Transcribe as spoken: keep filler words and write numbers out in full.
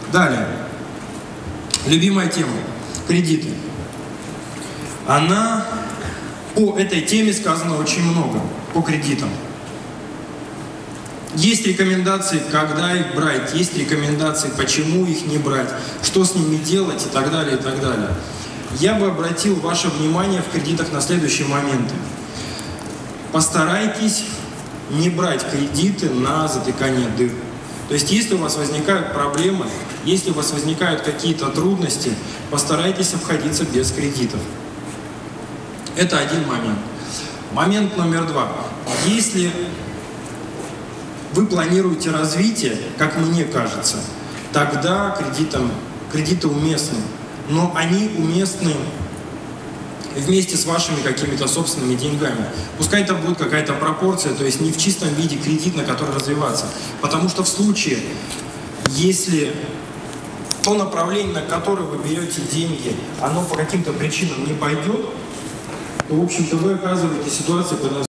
Далее. Любимая тема. Кредиты. Она... По этой теме сказано очень много. По кредитам. Есть рекомендации, когда их брать, есть рекомендации, почему их не брать, что с ними делать и так далее, и так далее. Я бы обратил ваше внимание в кредитах на следующие моменты. Постарайтесь не брать кредиты на затыкание дыр. То есть, если у вас возникают проблемы, если у вас возникают какие-то трудности, постарайтесь обходиться без кредитов. Это один момент. Момент номер два. Если вы планируете развитие, как мне кажется, тогда кредитам, кредиты уместны. Но они уместны вместе с вашими какими-то собственными деньгами. Пускай это будет какая-то пропорция, то есть не в чистом виде кредит, на который развиваться. Потому что в случае, если то направление, на которое вы берете деньги, оно по каким-то причинам не пойдет, то, в общем-то, вы оказываетесь в ситуации, когда